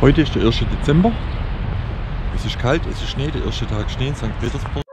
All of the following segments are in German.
Heute ist der 1. Dezember. Es ist kalt, es ist Schnee, der erste Tag Schnee in St. Petersburg.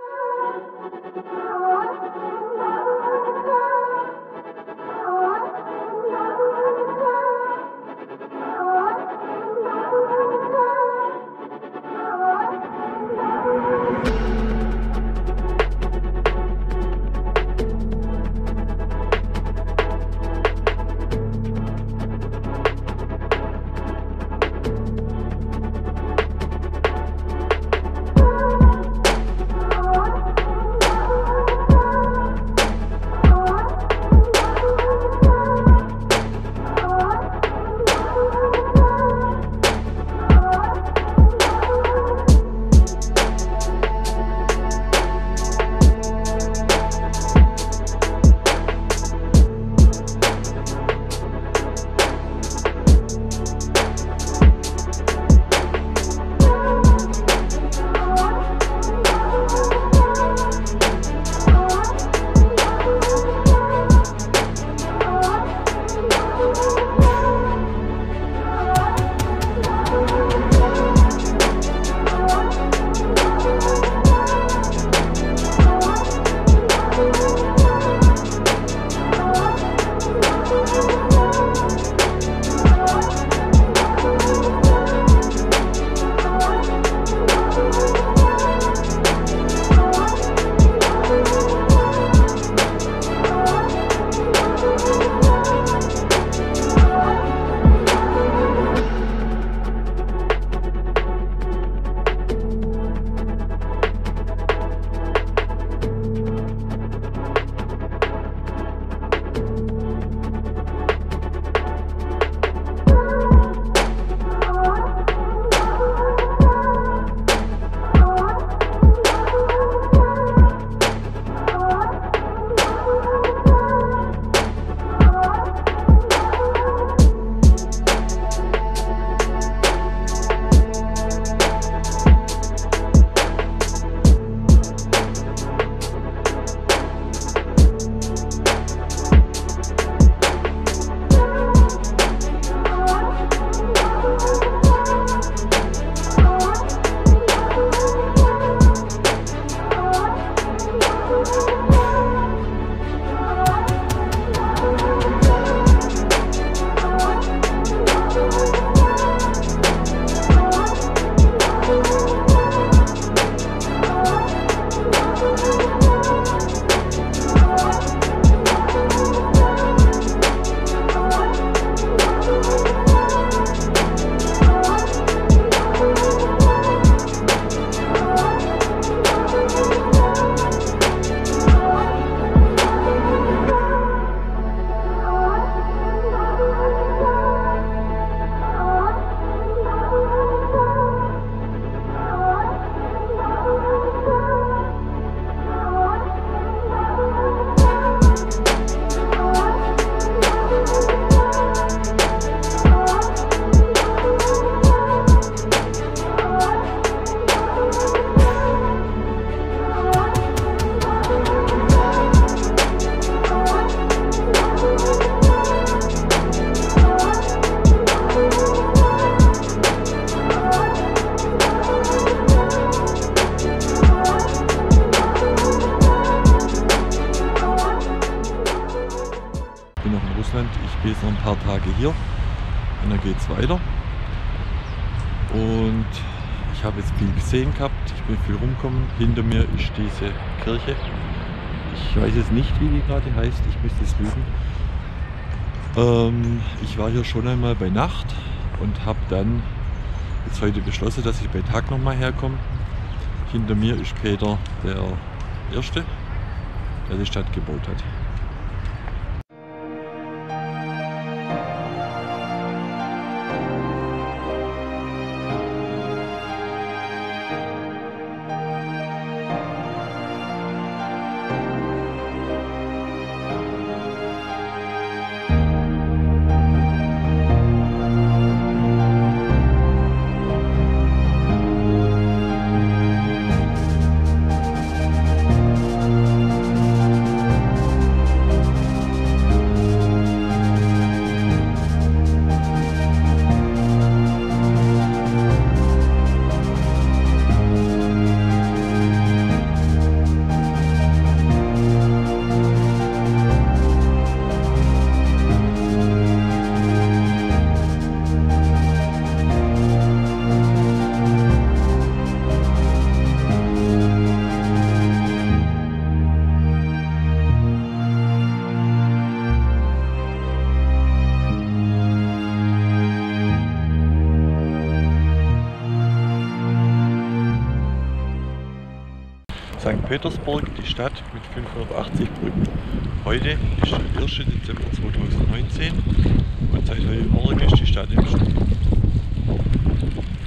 Ich bin jetzt noch ein paar Tage hier und dann geht es weiter. Und ich habe jetzt viel gesehen gehabt, ich bin viel rumgekommen. Hinter mir ist diese Kirche. Ich weiß jetzt nicht, wie die gerade heißt, ich müsste es lügen. Ich war hier schon einmal bei Nacht und habe dann jetzt heute beschlossen, dass ich bei Tag nochmal herkomme. Hinter mir ist Peter der Erste, der die Stadt gebaut hat. Sankt Petersburg, die Stadt mit 580 Brücken. Heute ist der 1. Dezember 2019 und seit heute Morgen ist die Stadt im Stunden.